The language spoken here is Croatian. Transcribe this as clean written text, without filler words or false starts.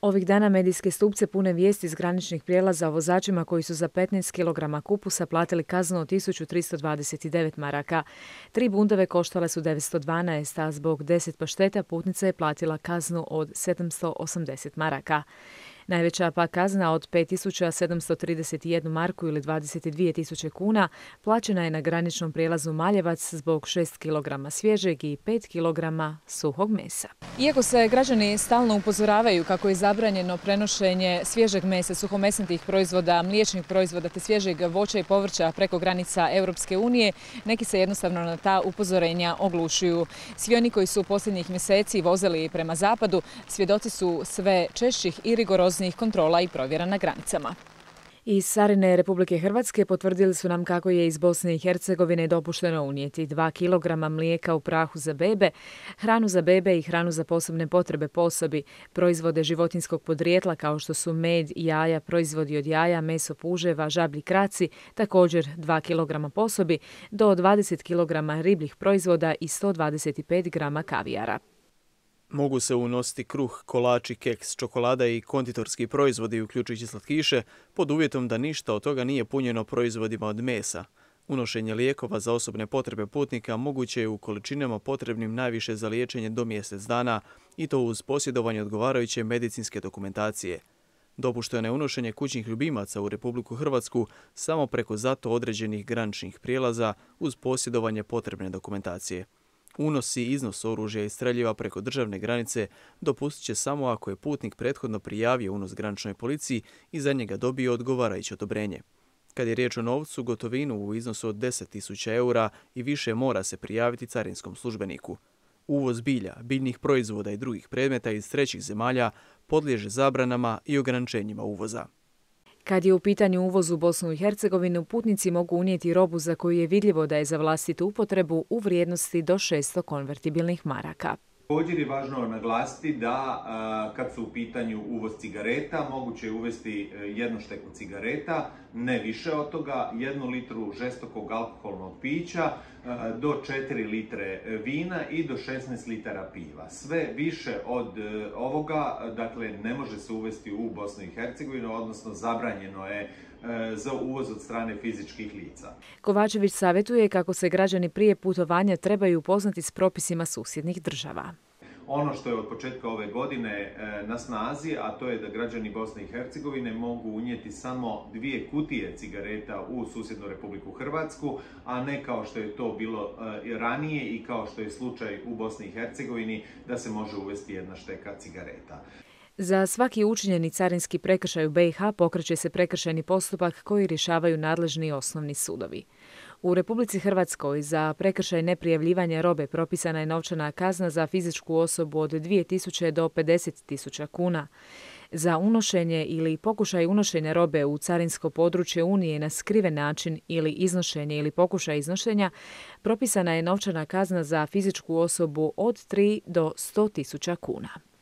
Ovih dana medijske stupce pune vijesti iz graničnih prijelaza o vozačima koji su za 15 kg kupusa platili kaznu od 1329 maraka. 3 bundeve koštale su 912, a zbog 10 pašteta putnica je platila kaznu od 780 maraka. Najveća pa kazna od 5731 marku ili 22.000 kuna plaćena je na graničnom prijelazu Maljevac zbog 6 kg svježeg i 5 kg suhog mesa. Iako se građani stalno upozoravaju kako je zabranjeno prenošenje svježeg mesa, suhomesnatih proizvoda, mliječnih proizvoda te svježeg voća i povrća preko granica Europske unije, neki se jednostavno na ta upozorenja oglušuju. Svi oni koji su posljednjih mjeseci vozili prema zapadu svjedoci su sve češćih i rigoroznijih kontrola i provjera na granicama. Iz Carine Republike Hrvatske potvrdili su nam kako je iz Bosne i Hercegovine dopušteno unijeti 2 kg mlijeka u prahu za bebe, hranu za bebe i hranu za posebne potrebe po osobi, proizvode životinjskog podrijetla kao što su med, jaja, proizvodi od jaja, meso puževa, žablji kraci, također 2 kg po osobi, do 20 kg ribljih proizvoda i 125 g kavijara. Mogu se unositi kruh, kolači, keks, čokolada i konditorski proizvodi, uključujući slatkiše, pod uvjetom da ništa od toga nije punjeno proizvodima od mesa. Unošenje lijekova za osobne potrebe putnika moguće je u količinama potrebnim najviše za liječenje do mjesec dana i to uz posjedovanje odgovarajuće medicinske dokumentacije. Dopušteno je unošenje kućnih ljubimaca u Republiku Hrvatsku samo preko zato određenih graničnih prijelaza uz posjedovanje potrebne dokumentacije. Unos i iznos oružja i streljiva preko državne granice dopustit će samo ako je putnik prethodno prijavio unos graničnoj policiji i za njega dobio odgovarajuće odobrenje. Kad je riječ o novcu, gotovinu u iznosu od 10.000 eura i više mora se prijaviti carinskom službeniku. Uvoz bilja, biljnih proizvoda i drugih predmeta iz trećih zemalja podliježe zabranama i ograničenjima uvoza. Kad je u pitanju uvoz u Bosnu i Hercegovinu, putnici mogu unijeti robu za koju je vidljivo da je za vlastitu upotrebu u vrijednosti do 600 konvertibilnih maraka. Također je važno naglasiti da kad su u pitanju uvoz cigareta, moguće je uvesti jednu šteku cigareta, ne više od toga, 1 litru žestokog alkoholnog pića, do 4 litre vina i do 16 litara piva. Sve više od ovoga, dakle, ne može se uvesti u Bosnu i Hercegovinu, odnosno zabranjeno je za uvoz od strane fizičkih lica. Kovačević savjetuje kako se građani prije putovanja trebaju upoznati s propisima susjednih država. Ono što je od početka ove godine na snazi, a to je da građani Bosne i Hercegovine mogu unijeti samo 2 kutije cigareta u susjednu Republiku Hrvatsku, a ne kao što je to bilo ranije i kao što je slučaj u Bosni i Hercegovini da se može uvesti 1 šteka cigareta. Za svaki učinjeni carinski prekršaj u BiH pokreće se prekršajni postupak koji rješavaju nadležni osnovni sudovi. U Republici Hrvatskoj za prekršaj neprijavljivanja robe propisana je novčana kazna za fizičku osobu od 2.000 do 50.000 kuna. Za unošenje ili pokušaj unošenja robe u carinsko područje Unije na skriven način ili iznošenje ili pokušaj iznošenja propisana je novčana kazna za fizičku osobu od 3 do 100.000 kuna.